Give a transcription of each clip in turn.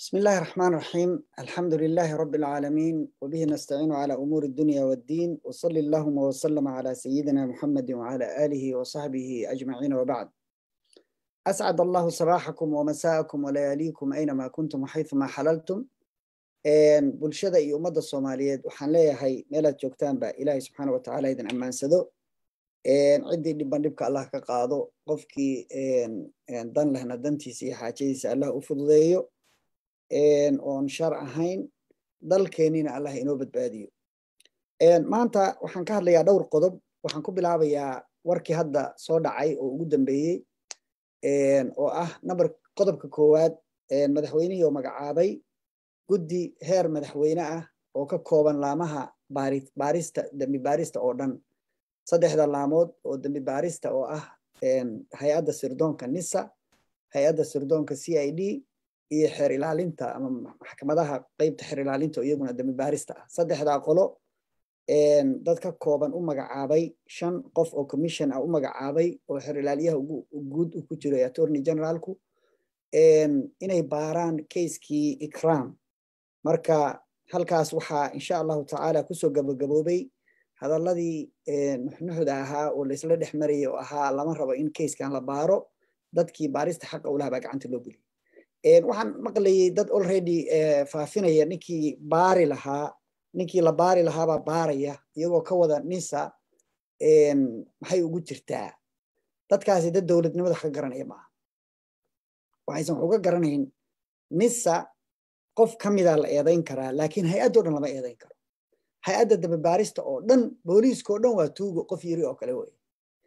بسم الله الرحمن الرحيم. الحمد لله رب العالمين وبه نستعين على أمور الدنيا والدين وصلى اللهم وسلم على سيدنا محمد وعلى آله وصحبه أجمعين وبعد. أسعد الله صباحكم ومساءكم ولياليكم أينما كنتم وحيثما حللتم. bulshada iyo ummadda Soomaaliyeed waxaan leeyahay meelaad joogtaan ba Ilaahay subxaanahu wa ta'aala idin amaansado cidii dhibka Allah ka qaado qofkii dan lehna dantiisa iyo xaajadiisa Allah u fududeeyo oon shar ahayn dalkeenina Allah inoo badbaadiyo. maanta waxaan ka hadlayaa dhowr qodob. waxaan ku bilaabayaa warkii hadda soo dhacay oo ugu dambeeyay oo ah qodobka koowaad madaxweynihii oo magacaabay guddi heer madaxweyne ah oo ka kooban laamaha dambi baarista oo dhan saddexda laamood oo dambi baarista oo ah hay'adda sirdoonka NISA, hay'adda sirdoonka CID iyo xeer ilaalinta ama maxkamadaha qaybta xeer ilaalinta oo iyaguna dambi baarista ah. saddexda qolo dad ka kooban u magacaabay 5 qof oo commission ah u magacaabay oo xeer ilaaliyaha guud ku jiro attorney generalku inay baaraan keiskii Ikram. marka halkaas waxaa insha Allah ta'ala ku soo gabagaboobay hadalladii nuxnuxda ahaa oo la isla dhexmariyay oo ahaa lama rabo in keiskan la baaro dadkii baarista xaq u lahaa gacanta loo geliyay. waxaan maqlayay dad already faafinaya ninkii la baari lahaa baa baaraya iyagoo ka wada NISA maxay ugu jirtaa. dadkaasi dad dowladnimada ka garanaya maaha. waxaysan uga garanayn NISA qof kamida la eedayn karaa laakiin hay'adda oo dhan lama eedayn karo. hay'adda dambi baarista oo dhan booliiska oo dhan waa tuugo qof yiri oo kale way.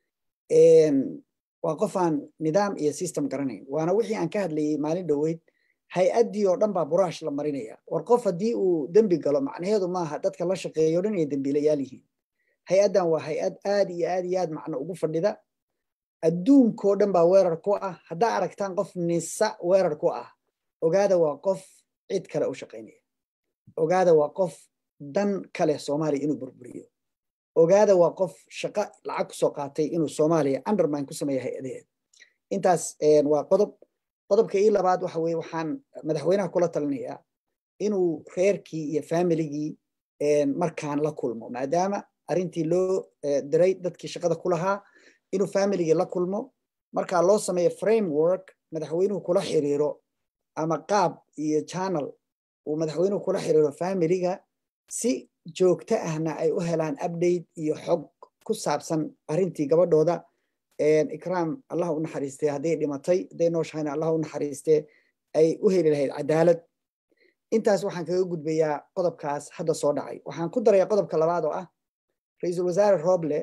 waa qof aan nidaam iyo system garanayn. waana wixii aan ka hadlayay maalin dhaweyd. hay'addii oo dhan baa buraash la marinaya. war qof haddii uu dembi galo macnaheedu maaha dadka la shaqeeyo dhan inay dembiilayaal yihiin. hay'addan waa hay'ad aad iyo aad macno ugu fadhida. adduunkoo dhan baa weerar ku ah. haddaa aragtaan qof NISA weerar ku ah ogaada waa qof cid kale u shaqaynaya. ogaada waa qof dan kale Soomaaliya inuu burburiyo. ogaada waa qof shaqo lacag ku soo qaatay inuu Soomaaliya undermine ku sameeyo hay'adaheeda. intaas waa qodobka ii labaad waxa weeye waxaan madaxweynaha kula talinayaa inuu reerkii iyo familigii markaan la kulmo maadaama arrintii loo diray dadkii shaqada ku lahaa inuu familigii la kulmo markaa loo sameeyo framework madaxweynuhu kula xiriiro ama qaab iyo channel uu madaxweynuhu kula xiriiro familiga si joogto ahna ay u helaan update iyo xog ku saabsan arrintii gabadhooda Ikram Allah u naxariistay haday dhimatay haday nooshayna Allah u naxariistay ay u heli lahayd cadaalad. intaas waxaan kaga gudbayaa qodobkaas hadda soo dhacay. waxaan ku darayaa qodobka labaad oo ah ra'iisul wasaare Rooble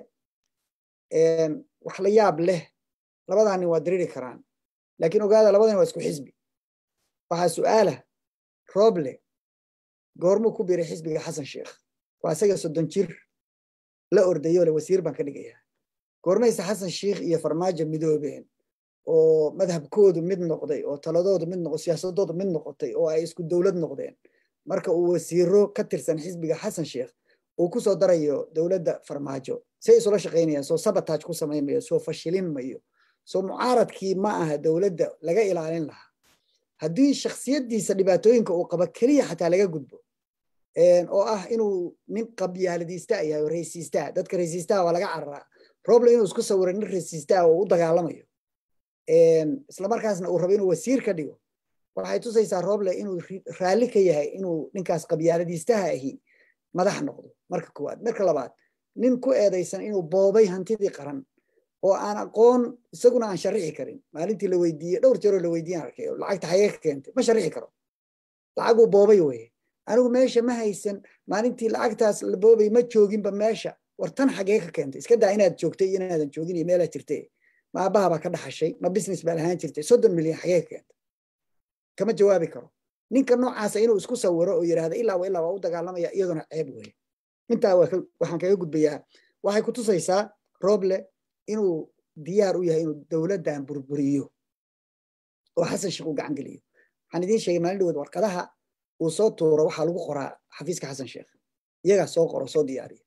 wax la yaab leh labadani waa diriri karaan laakiin ogaada labadani waa isku xisbi. waxa su'aala Rooble goormu ku biiray xisbiga Xasan Sheekh waa isaga 30 jir la ordayo le wasiir baan ka dhigayaa. goormaysa Xasan Sheekh iyo Farmaajo midoobeen oo madhabkoodu mid noqday oo taladoodu mid noqday siyaasadoodu mid noqotay oo ay isku dawlad noqdeen marka uu wasiiro ka tirsan xisbiga Xasan Sheekh uu ku soo darayo dawladda Farmaajo say isula shaqeynayaan soo sabotage ku sameeyay soo fashilin mayo soo mucaaradkii ma aha dawladda laga ilaalin lahaa haddii shakhsiyadiisa dhibaatooyinka uu qaba kaliya xataa laga gudbo oo ah inuu nin qabyaaladiista yahay raysiista dadka raysiista waa laga cararaa. Rooble inuu isku sawiro nin raysiista oo u dagaalamayo isla markaasna uu rabo inuu wasiir ka dhigo waxay tusaysaa Rooble inuu raali ka yahay inuu ninkaas qabyaaladiistaha ahi madax noqdo marka koowaad. marka labaad nin ku eedaysan inuu boobay hantidii qaran oo aan aqoon isaguna aan sharixi karin. maalintii la weydiiyay dhowr jeer oo la weydiiyay arkay lacagta xayee ka keentay ma sharixi karo. lacag uu boobay weeye anigu meesha ma haysan maalintii lacagtaas la boobay ma jooginba meesha wartan xagee ka keentay iska daa inaad joogtay iyo inaadan joogin iyo meelaad jirtay ma abaha baa ka dhaxashay ma business baa lahaan jirtay 30 milyan xagee ka keentay kama jawaabi karo. ninka noocaas inuu isku sawiro oo yiraahdo ilaa waa u dagaalamaya iyaduna ceeb weeye. intaa waxaan kaga gudbayaa waxay ku tusaysaa Rooble inuu diyaar u yahay inuu dawladdan burburiyo oo Xasan Sheekh u gacan geliyo. waxaan idiin sheegay maalin dhaweyd warqadaha uu soo tuuro waxaa lagu qoraa xafiiska Xasan Sheekh iyaga soo qoro soo diyaariyo.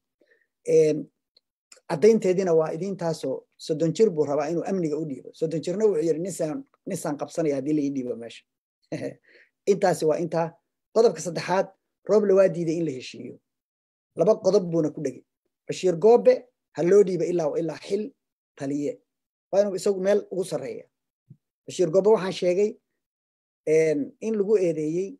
caddaynteedina waa idintaasoo 30 jir buu rabaa inuu amniga u dhiibo. 30 jirna wuxuu yiri nisaan qabsanaya haddii la ii dhiibo meesha intaasi waa intaa qodobka saddexaad Rooble waa diiday in la heshiiyo laba qodob buuna ku dhigay Bashiir Goobe ha loo dhiibay ilaa xil taliye waa inuu isagu meel ugu sareeya Bashiir Goobe waxaan sheegay in lagu eedeeyay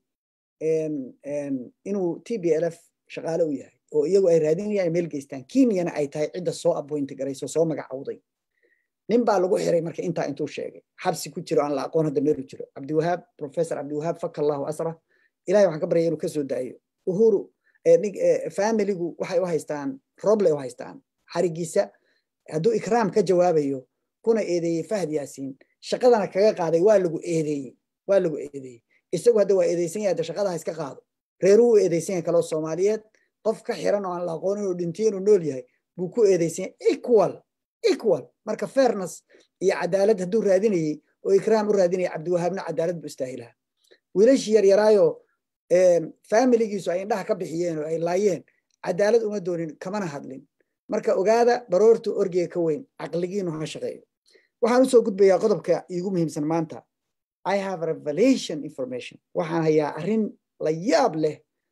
inuu TPLF shaqaale u yahay oo iyagu ay raadinayaan meel geystaan Kenyana ay tahay cidda soo appoint garayso soo magacawday nin baa lagu xiray marka intuu sheegay xabsi ku jiro aan la aqoon hadda meel jiro Professor Abdiwahaab fakallahu asra ilaahay waxaan ka baryay inuu ka soo daayo Uhuru familygu waxay u haystaan Rooble u haystaan xarigiisa hadduu ikraam ka jawaabayo kuna eedeeyay Fahd Yaasiin shaqadana kaga qaaday waa lagu eedeeyay isagu hadda waa eedeysan yahay shaqada iska qaado reeruhu eedeysan yahay kala Soomaaliyeed qof ka xiran oo aan la aqoon inuu dhintay inuu nool yahay buu ku eedeysan equal marka fairness iyo cadaalad hadduu raadinayay oo ikraam u raadinayay Cabdiwahaabna cadaalad buu istaahilaha wiilashii yaryaraayo familygiisu ay indhaha ka bixiyeen oo ay laayeen cadaalad uma doonin kamana hadlin marka ogaada baroortu orgiga ka weyn aqligiinu ha shaqeeyo waxaan u soo gudbayaa qodobka iigu muhiimsan maanta I have revelation information waxaan hayaa arrin la yaab leh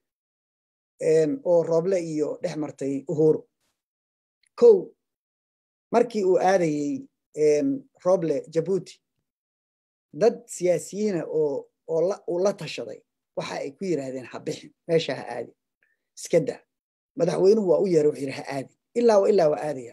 oo Rooble iyo dhex martay Uhuru markii uu aadayay Rooble Djibouti dad siyaasiyiin oo la tashaday waxa ay ku yiraahdeen ha bixin meesha ha aadi iska daa madaxweynuhu waa u yeeray wuxuu yiri ha aadi ilaa waa aadaya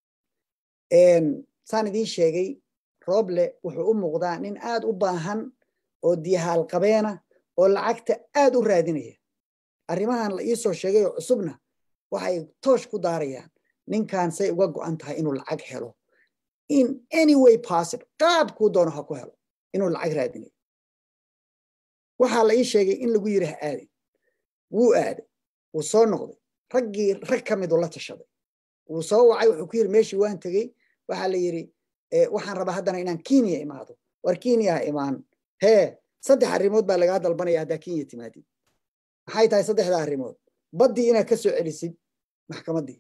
saan idiin sheegay Rooble wuxuu u muuqdaa nin aad u baahan oo diyahaal qabeena oo lacagta aad u raadinaya arrimahan la ii soo sheegay oo cusubna waxay toosh ku daarayaan ninkan say uga go'an tahay inuu lacag helo in any way possible qaabku doono ha ku helo inuu lacag raadinayo waxa la ii sheegay in lagu yiri ha aadi wuu aaday wuu soo noqday rag ka mid la tashaday wuu soo wacay wuxuu ku yiri meeshii waan tagay waxa la yiri waxaan rabaa haddana inaan Kenya imaado war Kenya imaan saddex arrimood baa laga dalbanaya hadda Kenya timaadid maxay tahay saddexda arrimood badii inaad ka soo celisid maxkamaddii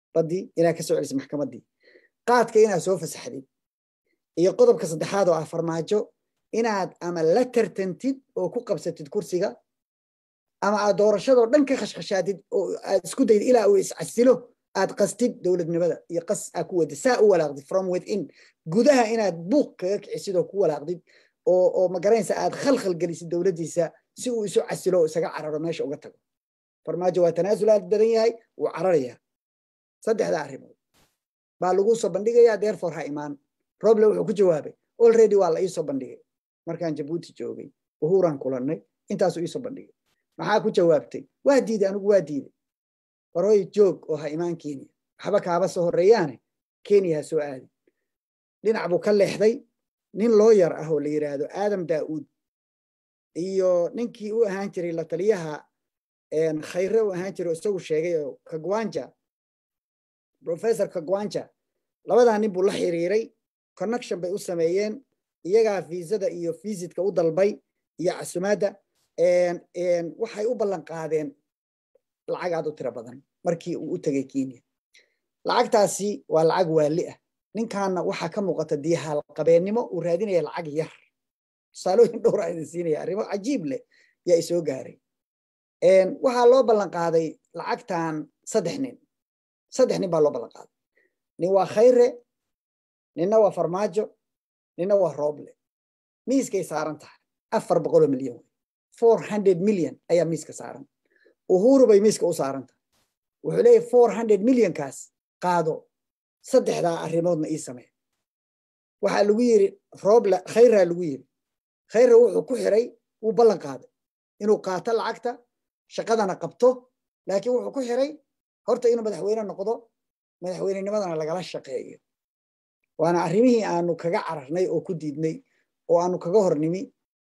qaadka inaad soo fasaxdid iyo qodobka saddexaad oo farmaajo inaad ama la tartantid oo ku qabsatid kursiga ama aad doorashadoo dhan ka khashkhashaadid oo aad isku dayid ilaa uu iscasilo aad qastid dowladnimada iyo qas aad ku wada saa u walaaqdid from within gudaha inaad buuq kaga kicisid oo ku walaaqdid oo magaranaysa aad khalkhal gelisid dowladdiisa si uu isu casilo oo isaga cararo meesha uga tago farmaajo waa tanaasul aad badan yahay wuu cararayaa saddexda arrimood baa lagu soo bandhigayaa therefore ha imaan Rooble wuxuu ku jawaabay already waa la ii soo bandhigay markaan Djibouti joogay Uhuran kulannay intaas ii soo bandhigay maxaa ku jawaabtay waa diiday anigu waa diiday waroy joog oo ha imaan Kenya waxba kaaba soo horeeyaane Kenya soo aadi dhinac buu ka leexday nin lawyer ah oo la yiraahdo Adam Daawud iyo ninkii uu ahaan jiray la taliyaha khayre uu ahaan jiray isagu sheegay oo Kagwanja Professor Kagwanja labadan nin buu la xiriiray connection bay u sameeyeen iyaga fiisada iyo visitka u dalbay iyo casumaada waxay u ballan qaadeen lacag aad u tiro badan markii uu u tagay Kenya lacagtaasi waa lacag waali ah ninkaana waxa ka muuqata diyahaal qabeennimo uu raadinaya lacag yar salooyin dhowr ay siinaya arrimo cajiib leh yaa soo gaaray waxa loo ballan qaaday lacagtan saddex nin baa loo ballan qaaday nin waa khayre ninna waa farmaajo ninna waa Rooble miiskay saaran tahay 400 milyan 400 milyan ayaa miiska saaran Uhuru bay miiska u saaran tahay wuxuu leeyahay 400 milyan kaas qaado saddexda arrimoodna ii samee waxa lagu yiri Rooble khayra lagu yiri khayra wuxuu ku xiray uu ballan qaaday inuu qaato lacagta shaqadana qabto laakiin wuxuu ku xiray horta inuu madaxweyne noqdo madaxweynenimadana lagala shaqeeyo waana arrimihii aanu kaga cararnay oo ku diidnay oo aanu kaga hornimi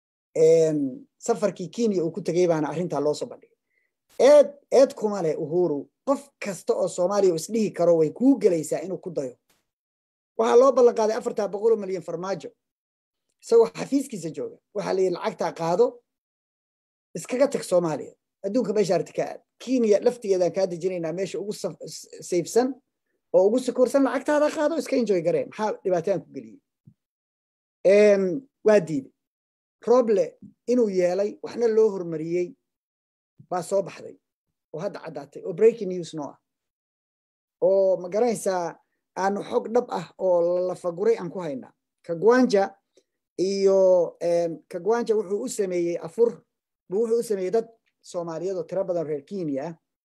safarkii Kenya uu ku tagay baana arrinta loo soo bandhigay eed kuma leh Uhuru qof kasta oo Soomaaliya isdhihi karo way ku galaysaa inuu ku dayo waxa loo ballan qaaday 400 milyan farmaajo isagoo xafiiskiisa jooga waxa la yiri lacagta qaado iskaga tag Soomaaliya adduunka meesha artika Kenya laftigeeda ka dejinayna meesha ugu saybsan oo ugu sakorsan lacagtaada qaado iska enjoy gareen maxaa dhibaataan ku galiyay waa diiday Rooble inuu yeelay waxna loo hormariyay baa soo baxday oo hadda caddaatay oo breaking news noo ah oo ma garanaysaa aanu xog dhab ah oo la faguray aan ku haynaa Kagwanja iyo Kagwanja wuxuu u sameeyay afur wuxuu u sameeyay dad Soomaaliyeed oo tiro badan reer Kenya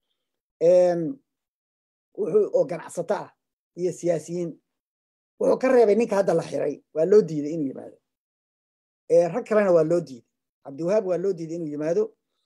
wuxuu oo ganacsato ah iyo siyaasiyiin wuxuu ka reebay ninka hadda la xiray waa loo diiday inuu yimaado rag kalena waa loo diiday Cabdiwahaab waa loo diiday inuu yimaado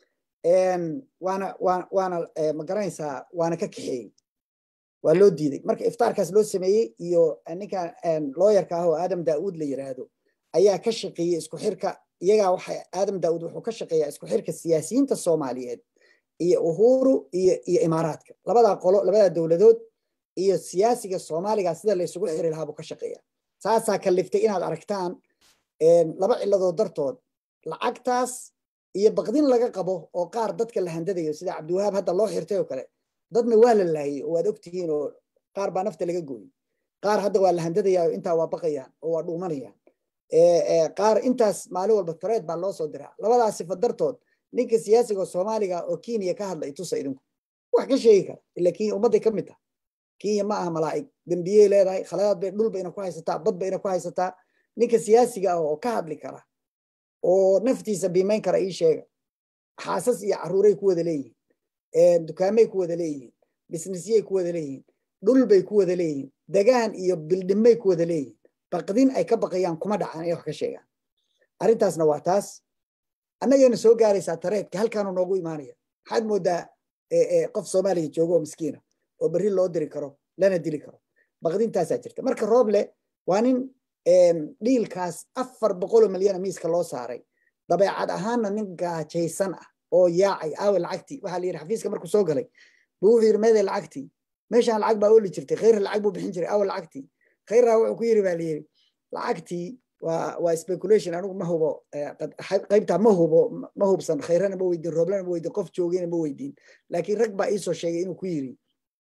waana ma garanaysaa waana ka kaxeeyey waa loo diiday marka iftaarkaas loo sameeyey iyo ninka lawyer-ka ah oo Adam Daawud la yiraahdo ayaa ka shaqeeyay isku xirka iyaga waxa Adam Daawud wuxuu ka shaqeeyaa isku xirka siyaasiyiinta Soomaaliyeed iyo Uhuru iyo Imaaraadka labada qolo labada dawladood iyo siyaasiga Soomaaliga sida la isugu xiri lahaa buu ka shaqeeyaa saasaa kaliftay inaad aragtaan laba ciladood dartood lacagtaas iyo baqdin laga qabo oo qaar dadka la handadayo sida Cabdiwahaab hadda loo xirtay oo kale dadna waa la laayay oo aad ogtihiin oo qaar baa nafta laga gooyay qaar hadda waa la handadayaa oo intaa waa baqayaan oo waa dhuumanayaan qaar intaas maalin walba thread baa loo soo diraa labadaas sifad dartood ninka siyaasiga Soomaaliga oo Kenya ka hadlay tusa idinku wax ka sheegi kara ila Kenya ummaday ka mid tahay Kenya ma aha malaa'ig dambiye leedahay khaladaad bay dhul bayna ku haysataa bad bayna ku haysataa ninka siyaasiga ah oo ka hadli kara oo naftiisa biimeyn kara ii sheega xaasas iyo caruuray ku wada leeyihiin dukaamay ku wada leeyihiin businessyay ku wada leeyihiin dhul bay ku wada leeyihiin dagaan iyo bildhimay ku wada leeyihiin baqdin ay ka baqayaan kuma dhacaan ay wax ka sheegaan arrintaasna waa taas annagana soo gaaraysaa tareedka halkaanu noogu imaanaya waxaad moodaa qof Soomaaliya joogo oo miskiina oo berri loo diri karo lana dili karo baqdintaasaa jirta marka Rooble waa nin dhiilkaas 400 milyan miiska loo saaray dabeecad ahaanna nin gaajaysan ah oo yaacay aaway lacagtii waxaa la yidhi xafiiska markuu soo galay buu wuxuu yidhi meeday lacagtii meeshaan lacag baa ooli jirtay khayr lacag buu bixin jiray aaway lacagtii khayraa wuxuu ku yidhi baa la yidhi lacagtii waa speculation anigu ma hubo qaybtaa ma hubsan khayrana ma weydiin Rooblena ma weydiin qof joogayna ma weydiin laakiin rag baa iisoo sheegay inuu ku yidhi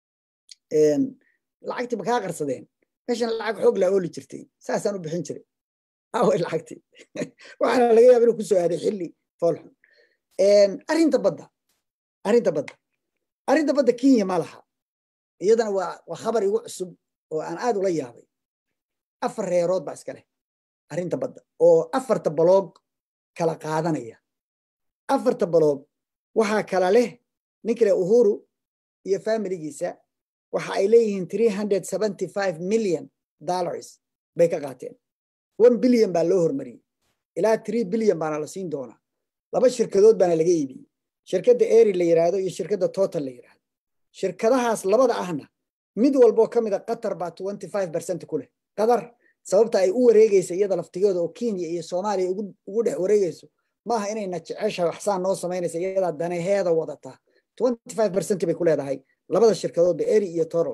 lacagtii ma kaa qarsadeen meeshan lacag xoog laa ooli jirtay saasaan u bixin jiray aaway lacagtii waxaana laga yaaba inuu ku soo aaday xilli foolxun arrinta badda Kenya ma laha iyadana waa khabar igu cusub oo aan aad ula yaabay 4 reerood baa iska leh arrinta badda oo 4 baloog kala qaadanaya 4 baloog waxaa kala leh ninka leh Uhuru iyo familigiisa waxa ay leeyihiin $375 million bay ka qaateen 1 billion baa loo hormariyay ilaa 3 billion baana la siin doonaa laba shirkadood baana laga iibiyey shirkadda Eri la yiraahdo iyo shirkadda Total la yiraahdo shirkadahaas labada ahna mid walba oo kamid ah Qatar baa 25% ku leh Qatar sababta ay u wareegayso iyada laftigeeda oo Kenya iyo Soomaaliya ugu dhex wareegayso maaha inayna jeceshahay waxsaan noo samaynaysa iyada danaheeda wadata 25% bay ku leedahay labada shirkadood Eri iyo Total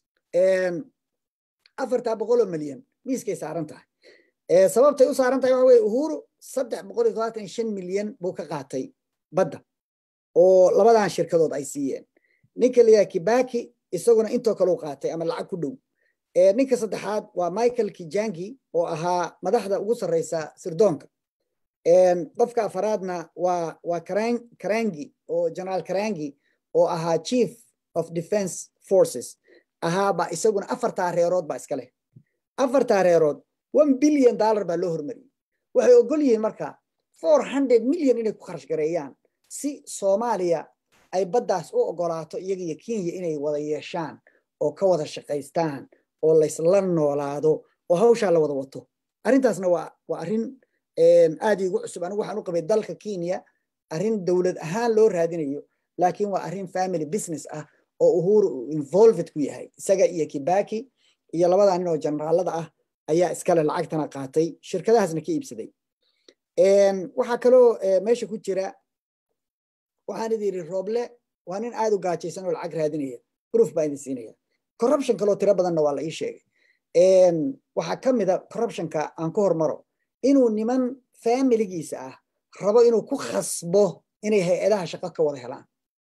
400 milyan miiskay saaran tahay sababtay u saaran tahay waxa weeye Uhuru 325 milyan buu ka qaatay badda oo labadan shirkadood ay siiyeen ninka la yiraahdo Kibaki isaguna intoo kale u qaatay ama lacag ku dhow ninka saddexaad waa Michael Kijangi oo ahaa madaxda ugu sareysa sirdoonka qofka afaraadna waa Karangi oo General Karangi oo ahaa Chief of Defense Forces ahaaba isaguna 4 reerood baa iska leh 4 reerood $1 billion baa loo hormariyay waxay ogol yihiin marka 400 milyan inay ku kharash gareeyaan si Soomaaliya ay baddaas u ogolaato iyaga iyo Kenya inay wada yeeshaan oo ka wada shaqaystaan oo la isla noolaado oo hawsha la wada wato arrintaasna waa arrin aad igu cusub anigu waxaan u qabay dalka Kenya arrin dawlad ahaan loo raadinayo laakiin waa arrin family business ah oo Uhuru involved ku yahay isaga iyo Kibaki iyo labada nin oo generaalada ah ayaa iskale lacagtana qaatay shirkadahaasna ka iibsaday waxaa kaloo meesha ku jira waxaan idin Rooble waa nin aad u gaajaysan oo lacag raadinaya proof baa idin siinaya corruption kaloo tiro badanna waa la ii sheegay waxaa ka mid ah corruptionka aan ku hormaro inuu niman familigiisa ah rabo inuu ku khasbo inay hay'adaha shaqo ka wada helaan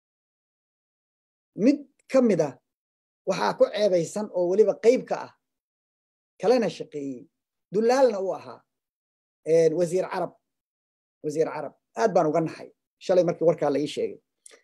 mid ka mid ah waxaa ku ceebaysan oo weliba qayb ka ah kalena shaqeeyey dulaalna uu ahaa wasiir carab wasiir carab aad baan uga naxay shalay markii warkaa la ii sheegay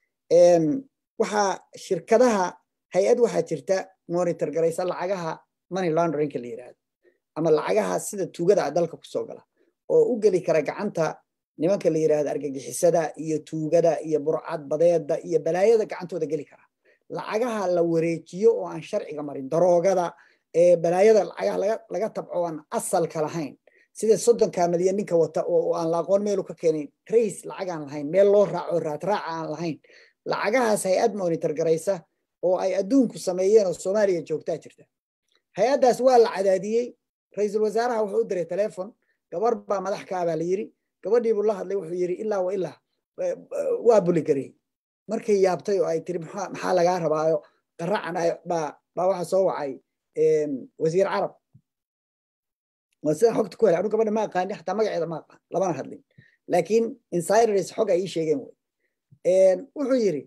waxaa shirkadaha hay-ad waxaa jirta monitor garaysa lacagaha money laundering la yiraahdo ama lacagaha sida tuugada dalka ku soo gala oo u geli kara gacanta nimanka la yiraahdo argagixisada iyo tuugada iyo burcad badeeda iyo balaayada gacantooda geli kara lacagaha la wareejiyo oo aan sharciga marin daroogada balaayada lacagaha laga tabco aan asalka lahayn sida 30 milyan ninka wata oo aan la aqoon meel ka keenin trace lacag aan lahayn meel loo raaco raac aan lahayn lacagahaas hay-ad monitor garaysa oo ay adduunku sameeyeen oo Soomaaliya joogtaa jirta hay-adaas waa la cadaadiyay ra'iisul wasaaraha wuxuu u diray telefoon gabar baa madax ka la yiri gabadhii buu la hadlay wuxuu yiri ilaa waa buli garay markay yaabtay oo ay tiri maxaa laga rabaayo qaracana baa waxa soo wacay wasiir carab وسأ حكت كويل أروح قبل ما قاني حتى ما قاعد ما قان لما نهدلين لكن insiders حاجة أي شيء جموي وحيري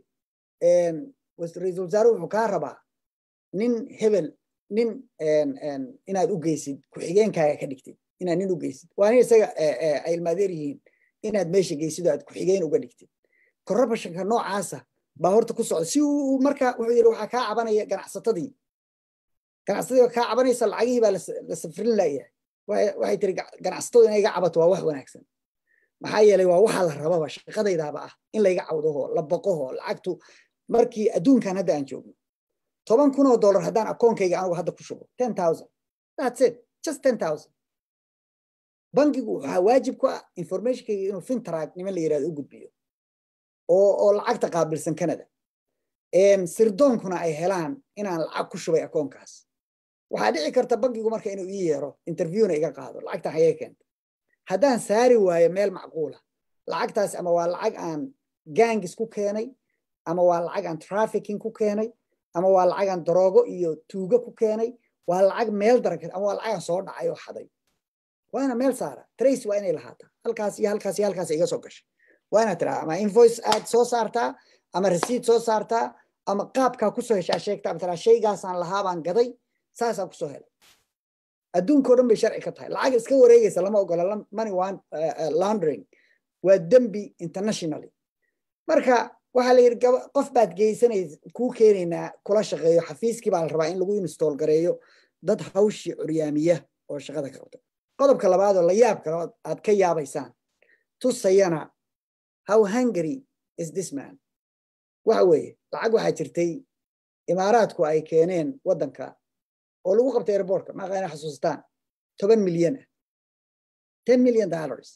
وسريز وزارو حكاربا نين هبل نين إن هذا أوجيسد كحيجين كدكتي إن نين أوجيسد وأنا سجى أي المديرين إن هذا ماشي جيسد هذا كحيجين أوجدكتي كربا شكل نوع عاسة بهورت قصة سيو مركا وحيري وحكا عبنا جناح ستدي جناح ستدي وحكا عبنا يصل عجيبة لسفرين لا waxay tiri ganacsatada inay iga cabato waa wax wanaagsan maxaa yeelay waa waxa la rabaa shaqadaydaaba ah in la iga cawdo la baqo lacagtu markii adduunkan hadda aan joogno $10,000 hadaan akoonkayga anigu hadda ku shubo 10,000 that's it just 10,000 bankigu waxa waajib ku ah informationkayga inuu fintrack niman la yiraahdo u gudbiyo oo lacagta qaabilsan Canada sirdoonkuna ay helaan inaan lacag ku shubay akoonkaas waxaa dhici karta bankigu marka inuu ii yeero interviewna iga qaado lacagta hayay keento haddaan saari waayo meel macquula lacagtaas ama waa lacag aan gangis ku keenay ama waa lacag aan trafficking ku keenay ama waa lacag aan daroogo iyo tuugo ku keenay waa lacag meel daran ama waa lacag aan soo dhacay oo xaday waana meel saara trace waa inay lahaataa halkaas iyo halkaas iyo halkaas iga soo gashay waana tiraa ama invoice aad soo saartaa ama receipt soo saartaa ama qaabka ku soo heshaa sheegtaa ama tiraa shaygaasaan lahaabaan gaday ساسا كسوهل أدون كورن بشرع كتاي العقل سكوا ريجس لما أقول money laundering والدنبي internationally مركا وحالي قف بعد جيسنا كو كيرنا كل شغله حفيز كي بعد الربعين لقوا ينستول قريو ضد حوش عريامية أو شغلة كروته قلب كلا بعض ولا ياب كلا عاد كي ياب إنسان تصيّنا how hungry is this man وحوي العقل حيترتي إماراتكو أي كينين ودنكا oo lagu qabtay airportka ma qaana xasuustaan 10 milyan $10 million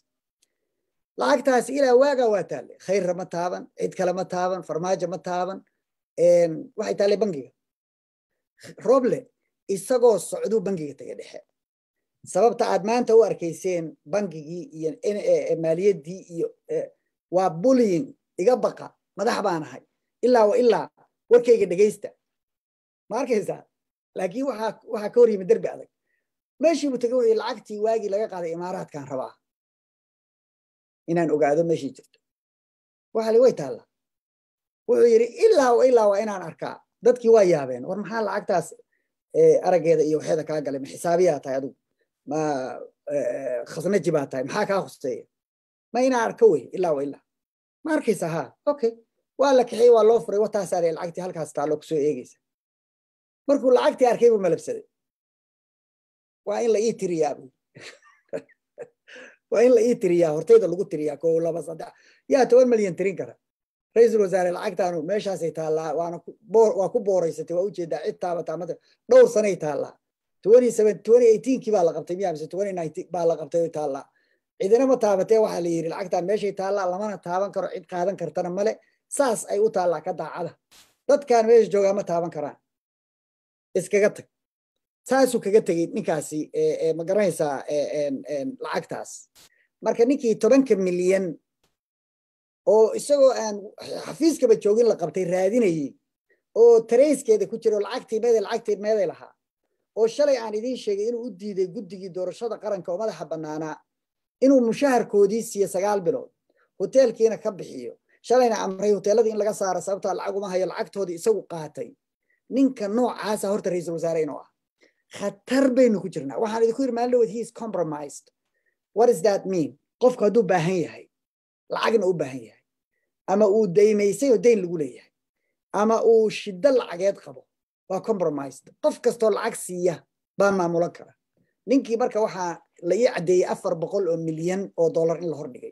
lacagtaas ila waaga waa taale khayr ma taaban cid kale ma taaban farmaajo ma taaban waxay taale bangiga Rooble isagoo socdo bangiga tagay dhexe sababta aad maanta u arkayseen bangigii iyo maaliyadii iyo waa bullying iga baqa madax baan ahay ilaa warkayga dhageysta ma arkaysaa laakiin waxa ka hor yimid darbi adag meeshii uu tagay lacagtii waagi laga qaaday imaaraadkan rabaa inaan ogaado meeshii jirto waxa la way taala wuxuu yiri ilaa waa inaan arkaa dadkii waa yaabeen war maxaa lacagtaas arageeda iyo waxeeda ka galay xisaabiyaa tahay adigu ma khasnaji baa tahay maxaa ka khustay ma inaan arko way ilaa ma arkaysa ha okay waa la kixay waa loo furay wata saaray lacagtii halkaas taalo ku soo eegaysa markuu lacagtii arkay buu malabsaday waa in la ii tiriyaa waa in la ii tiriyaa hortayda lagu tiriyaa koo laba saddex yaa 10 milyan tirin kara ra'iisul wasaare lacagtaanu meeshaas ay taallaa waa ku booraysatay waa u jeedaa cid taabata ama dhowr sano ay taallaa 2018 kii baa la qabtay miyaa mise 2019 baa la qabtay ay taallaa cidina ma taabatee waxa la yiri lacagtaan meeshay taallaa lamana taaban karo cid qaadan kartana male saas ay u taallaa ka daacada dadkaan meesha jooga ma taaban karaan iskaga tag saasuu kaga tagay ninkaasi ma garanaysaa lacagtaas marka ninkii 10 milyan oo isagoo aan xafiiskaba joogin la qabtay raadinayay oo tracekeeda ku jiro lacagtii meeday lahaa oo shalay aan idin sheegay inuu u diiday guddigii doorashada qaranka oo madaxa banaana inuu mushaharkoodii siiyo 9 bilood hoteelkiina ka bixiyo shalayna amray hoteeladii in laga saaro sababta lacag uma hayo lacagtoodii isagu qaatay ninka noocaas horta ra'iisul wasaare inuu ah khatar baynu ku jirnaa waxaan idinku yiri maalin he is compromised what does that mean qofku haduu baahan yahay lacagna u baahan yahay ama uu deymaysay oo deyn lagu leeyahay ama uu shiddo lacageed qabo waa compromised qof kastoo lacag siiya baa maamulan kara ninkii marka waxaa la ii caddeeyey 400 milyan oo dollar in la hordhigay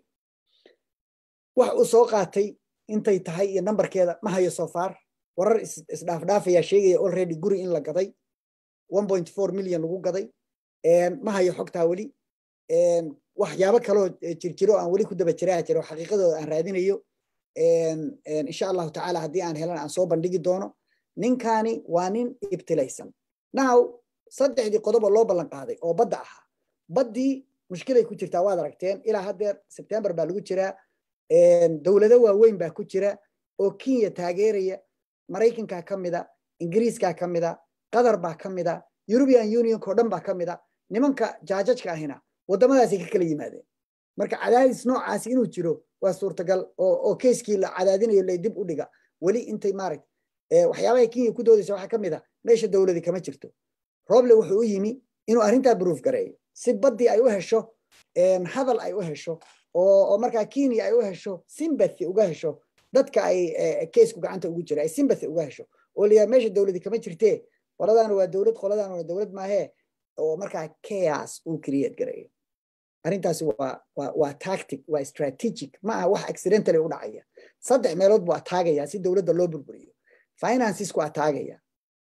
wax uu soo qaatay intay tahay iyo nambarkeeda ma hayo soo far warar isdhaafdhaafaya sheegaya already guri in la gaday 1.4 milyan lagu gaday ma hayo xogtaa weli waxyaabo kaloo jirjiro aan weli ku daba jiraa jiro xaqiiqadooda aan raadinayo insha allahu tacaala haddii aan helan aan soo bandhigi doono ninkani waa nin ibtilaysan now saddexdii qodob oo loo ballan qaaday oo badda ahaa baddii mushkilay ku jirtaa waad aragteen ilaa haddeer September baa lagu jiraa dowlado waaweyn baa ku jira oo Kenya taageeraya Mareykanka ka mida Ingiriiska ka mida Qatar baa ka mida European Union ko dhan baa ka mida nimanka jaajajka ahina wadamadaasi ka kala yimaadeen marka cadaadis noocaas inuu jiro waa suurtagal oo keeskii la cadaadinayo la dib u dhiga wali intay maarag waxyaabaha Kenya ku doodaysa waxa ka mida meesha dowladda kama jirto Rooble wuxuu u yimi inuu arrinta proof gareeyo si badii ay u hesho hadal ay u hesho oo marka Kenya ay u hesho sympathy uga hesho dadka ay keesku gacanta ugu jira ay sympathy uga hesho oo liya meesha dowladda kama jirtee qoladana waa dowlad qoladana waa dowlad maahe oo marka chaos uu create gareeyo arrintaasi waa tactic waa strategic ma aha wax accidentally u dhacaya saddex meelood buu ataagaya si dowladda loo burburiyo finances ku ataagaya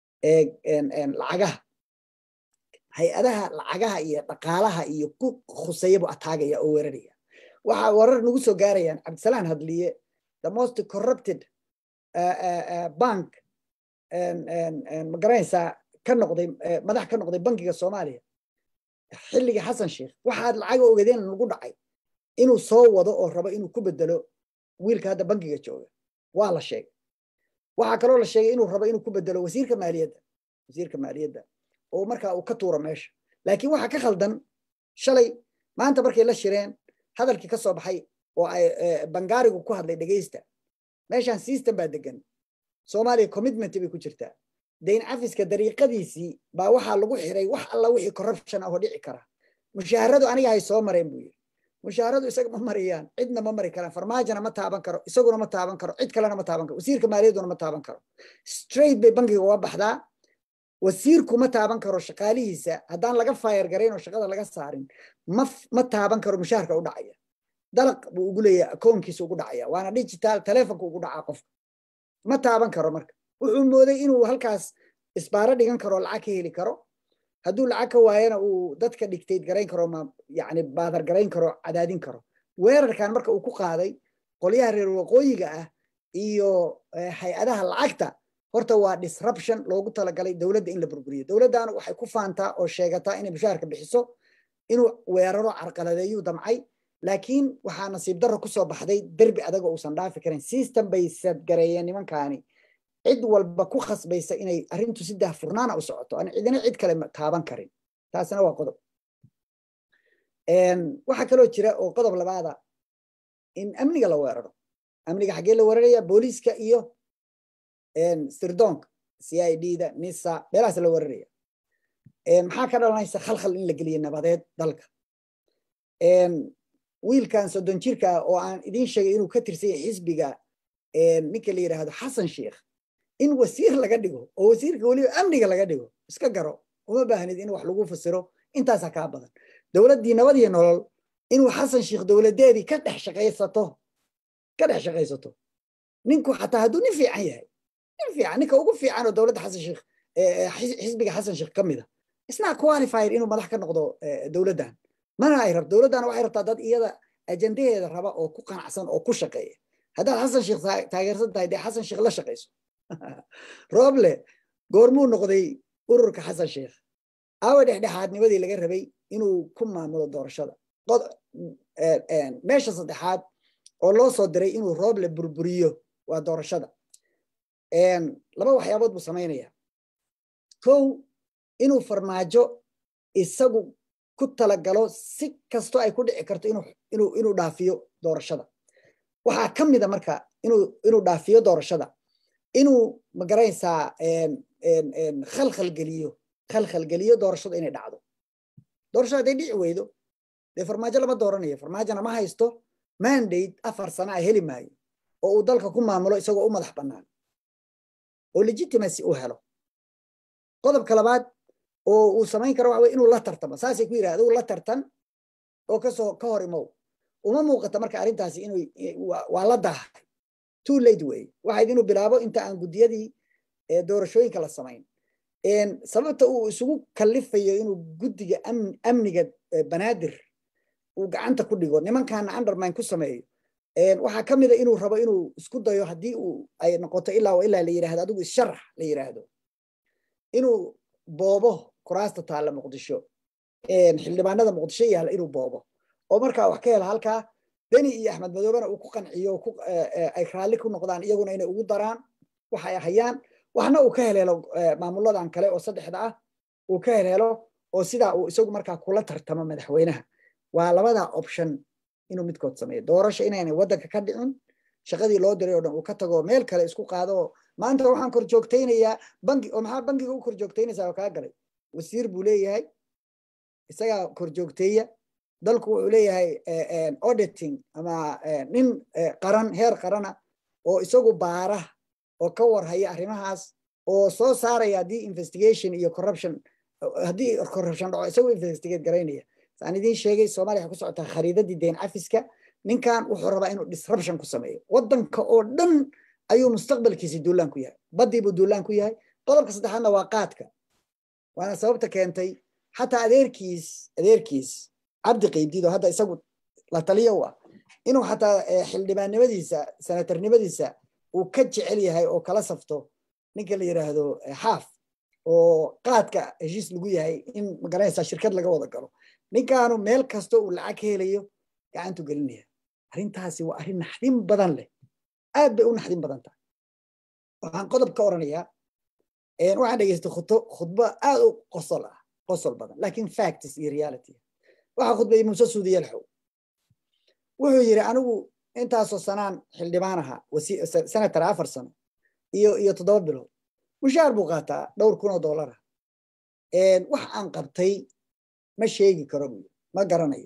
lacagaha hay-adaha lacagaha iyo dhaqaalaha iyo ku khuseeya buu ataagaya oo weeraraya waxa warar nagu soo gaarayaan Cabdisalaan Hadliye the most corrupted bank magaraysa ka noqday madax ka noqday bankiga Soomaaliya xilliga Xasan Sheekh waxaad lacag ogeedeen lagu dhacay inuu soo wado oo rabo inuu ku bedelo wiilka hadda bankiga jooga waa la sheegay waxa kale oo la sheegay inuu rabo inuu ku bedelo wasiirka maaliyadda oo marka uu ka tuuro meesha laakiin waxa ka khaldan shalay maanta markay la shireen hadalkii ka soo baxay oo ay bangaarigu ku hadlay dhageysta meeshan system baa degan Soomaaliya commitment bay ku jirtaa deyn cafiska dariiqadiisii baa waxa lagu xiray wax alla wixii corruption ah oo dhici kara mushaharadu aniga ay soo mareen buu yiri mushaharadu isaga ma mariyaan cidna ma mari karaan farmaajana ma taaban karo isaguna ma taaban karo cid kalena ma taaban karo wasiirka maaliyaduna ma taaban karo straight bay bankiga uga baxdaa wasiirku ma taaban karo shaqaalihiisa haddaan laga fire gareyn oo shaqada laga saarin ma taaban karo mushaharka u dhacaya dalaq buu ugu leeyahay akoonkiisa ugu dhacaya waana digital telefonka ugu dhacaa qofka ma taaban karo marka wuxuu mooday inuu halkaas isbaaro dhigan karo lacag ka heli karo hadduu lacag ka waayana uu dadka dictate garayn karo yani baadar garayn karo cadaadin karo weerarkan marka uu ku qaaday qolyaha reer waqooyiga ah iyo hay-adaha lacagta horta waa disruption loogu talagalay dowladda in la burburiyo dowladdan waxay ku faantaa oo sheegataa inay mushaharka bixiso inuu weeraro carqaladeeyo damcay laakiin waxaa nasiib darro ku soo baxday derbi adag oo uusan dhaafi karin system bay sadgareeyeen nimankaani cid walba ku khasbaysa inay arrintu si daahfurnaana u socoto aan cidina cid kale taaban karin taasina waa qodob waxa kaloo jira oo qodob labaada in amniga la weeraro amniga xaggee la weeraraya booliiska iyo sirdoonka CID-da NISA meelahaas la weeraraya maxaa ka dhalanaysa khalkhal in la geliyo nabadeed dalka wiilkan 30 jirka oo aan idin sheegay inuu ka tirsan xisbiga ninka la yiraahdo Xasan Sheekh in wasiir laga dhigo oo wasiirka waliba amniga laga dhigo iska garo uma baahnid in wax lagu fasiro intaas ka badan dawladdii nabad iyo nolol inuu Xasan Sheekh dawladeedii ka dhex shaqaysato ninku xataa hadduu nin fiican yahay ninka ugu fiican oo dawladda Xasan Sheekh xisbiga Xasan Sheekh kamida isna qualified inuu madax ka noqdo dawladdan mana ay rabto dawladdan waxay rabtaa dad iyada ajandadeeda raba oo ku qanacsan oo ku shaqeeya haddaad Xasan Sheekh taageersan tahay dee Xasan Sheekh la shaqayso Rooble goormuu noqday ururka Xasan Sheekh awa dhexdhexaadnimadii laga rabay inuu ku maamulo doorashada meesha saddexaad oo loo soo diray inuu Rooble burburiyo waa doorashada laba waxyaabood buu sameynaya kow inuu farmaajo isagu ku talagalo si kasto ay ku dhici karto inuu dhaafiyo doorashada waxaa ka mid ah marka inuu dhaafiyo doorashada inuu magaraysaa khalkhal geliyo doorashada inay dhacdo doorashada haday dhici weydo dee farmaajo lama dooranayo farmaajona ma haysto mandate 4 sano heli maayo oo uu dalka ku maamulo isagoo u madax bannaan oo legitimacy u helo qodobka labaad oo uu samayn karo waxa inuu la tartamo saasay ku yiraahdo la tartan oo ka hor imow uma muuqata marka arrintaasi inuu waa la daahay too late way waxa inuu bilaabo inta aan gudiyadii doorashooyinka la samayn sababta uu isugu kalifayo inuu gudiga amniga banaadir uu gacanta ku dhigo nimankan undermine ku sameeyo waxa kamid ah inuu rabo inuu isku dayo hadii uu ay noqoto ilaa la yiraahdo adigu sharax la yiraahdo inuu boobo kuraasta taala muqdisho xildhibaanada muqdisho yaala inuu boobo oo markaa wax ka hela halkaa Deni iyo Axmed Madoobana uu ku qanciyo ay raali ku noqdaan iyaguna inay ugu daraan waxa ay hayaan waxna uu ka helo maamuladan kale oo saddexda ah uu ka helo oo sida uu isagu markaa kula tartamo madaxweynaha waa labada option inuu midkood sameeyo doorasho inaanay wadanka ka dhicin shaqadii loo diray oo dhan uu ka tago meel kale isku qaado maanta waxaan kor joogteynayaa bangi oo maxaa bangiga u kor joogteynaysaa oo ka galay wasiir buu leeyahay isaga kor joogteeya dalku wuxuu leeyahay auditing ama nin qaran heer qarana oo isagu baara oo ka warhaya arrimahaas oo soo saaraya hadii investigation iyo corruption hadii corruption dhaco isagu investigate garaynaya saan idin sheegay Soomaaliya ku socota khariidadii deen cafiska ninkan wuxuu rabaa inuu disruption ku sameeyo wadanka oo dhan ayuu mustaqbalkiisa duulaan ku yahay badii buu duulaan ku yahay qodobka saddexaadna waa qaadka waana sababta keentay xataa adeerkiis cabdi qeybdiid oo hadda isagu la taliyo waa inuu xataa xildhibaannimadiisa senatarnimadiisa uu ka jecel yahay oo kala safto ninka la yiraahdo xaaf oo qaadka heshiis lagu yahay in magaranaysa shirkad laga wada galo ninkaanu meel kasto uu lacag ka helayo gacantu gelinaya arrintaasi waa arrin naxdin badan leh aad bay u naxdin badan tahay waxaan qodob ka oranayaa waxaan dhageystay khudbo aad u qosol badan laakiin facts iyo reality waxa khudbay Muuse Suudiye Alxow wuxuu yiri anigu intaasoo sanaan xildhibaan ahaa senator 4 sano iyo 7 bilood mushaar buu qaataa $2,000 wax aan qabtay ma sheegi karo ma garanayo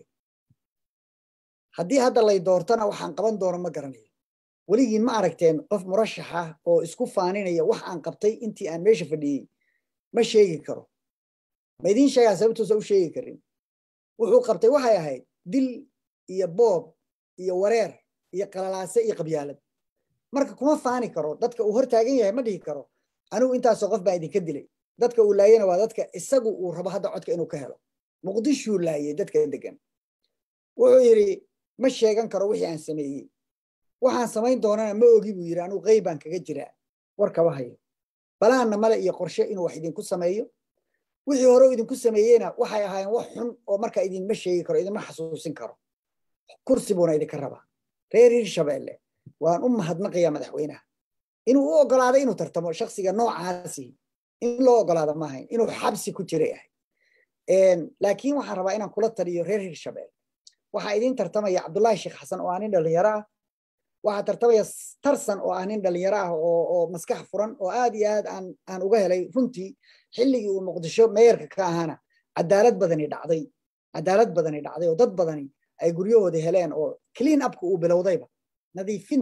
haddii hadda lay doortana waxaan qaban doono ma garanayo weligiin ma aragteen qof murashax ah oo isku faaninaya wax aan qabtay intii aan meesha fadhiyey ma sheegi karo ma idin sheegaa sababtoosa u sheegi karin wuxuu qabtay waxay ahayd dil iyo boob iyo wareer iyo qalalaase iyo qabyaalad marka kuma faani karo dadka uu hor taagan yahay ma dhihi karo anigu intaasoo qof baa idinka dilay dadka uu laayana waa dadka isagu uu rabo hadda codka inuu ka helo muqdisho laayay dadka degan wuxuu yiri ma sheegan karo wixii aan sameeyay waxaan samayn doonana ma ogi buu yiri anigu qeybaan kaga jiraa warka wahayo balaana male iyo qorshe inuu wax idinku sameeyo wixii hore idinku sameeyayna waxay ahaayeen wax xun oo marka idin ma sheegi karo idin ma xasuusin karo kursi buuna idinka rabaa reer Hirshabeelle waan u mahadnaqayaa madaxweynaha inuu u ogolaaday inuu tartamo shakhsiga noocaasi in loo ogolaado ma ahayn inuu xabsi ku jiray laakiin waxaan rabaa inaan kula taliyo reer Hirshabeelle waxa idin tartamaya Cabdullaahi Sheekh Xasan oo aanin dhalinyaro ah waxa tartamaya Tarsan oo aanin dhalinyaro ah oo maskax furan oo aad iyo aad aan uga helay runtii xilligii uu Muqdisho meeyarka ka ahaana cadaalad badani dhacday oo dad badani ay guryahooda heleen oo clean up uu bilowdayba nadiifin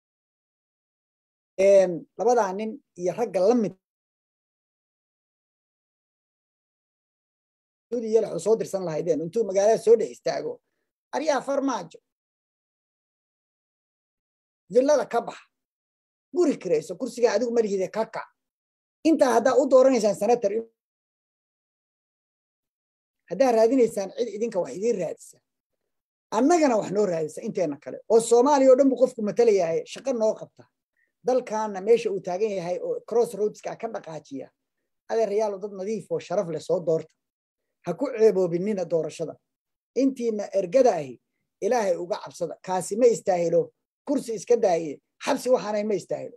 labada nin iyo ragga la mid yeel soo dirsan lahaydeen intuu magaalada soo dhex istaago ariya farmaajo villada ka bax guri kireyso kursiga adigu marihide ka kac inta hadda u dooranaysan senator hadda raadinaysaan cid idinka wax idin raadisa annagana wax noo raadisa inteena kale oo Soomaaliya oo dhan qofku matalayahay shaqo noo qabta dalkaana meesha uu taagan yahay oo crossroads ka dhaqaajiya adeerayaal dad nadiif oo sharaf leh soo doorta ha ku ceeboobinina doorashada intiina ergada ahi ilaahay uga cabsada kaasi ma istaahilo kursi iska daaye xabsi waxaanay ma istaahilo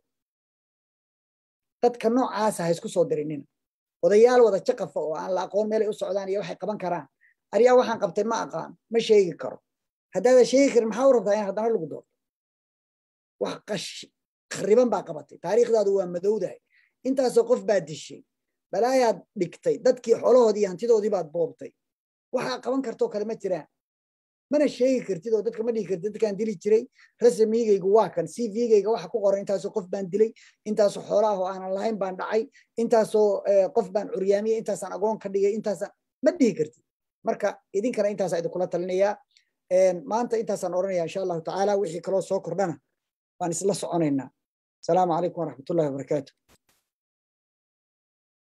dadka noocaas ah isku soo dirinina odayaal wada jaqafa oo aan la aqoon meel ay u socdaan iyo waxay qaban karaan ariya waxaan qabtay ma aqaan ma sheegi karo hadda sheegi karin maxaa u rabtaa in haddana lagu doorto wax khariban baa qabatay taariikhdaadu waa madowdahay intaasoo qof baa dishay balaayaad dhigtay dadkii xoolahoodii hantidoodii baad boobtay waxaa qaban kartoo kale ma jiraan mana sheegi kartid oo dadka ma dhihi kartid dadkaan dili jiray rasmigaygu waa kan CV-gayga waxa ku qoran intaasoo qof baan dilay intaasoo xoolaha oo aanan lahayn baan dhacay intaasoo qof baan curyaamiyey intaasaan agoon ka dhigay intaasaan ma dhihi kartid marka idinkana intaasaa idinkula talinayaa maanta intaasaan oranaya insha allahu tacaala wixii kaloo soo kordhana waan isla soconaynaa asalaamu calaykum waraxmatullahi wabarakaatu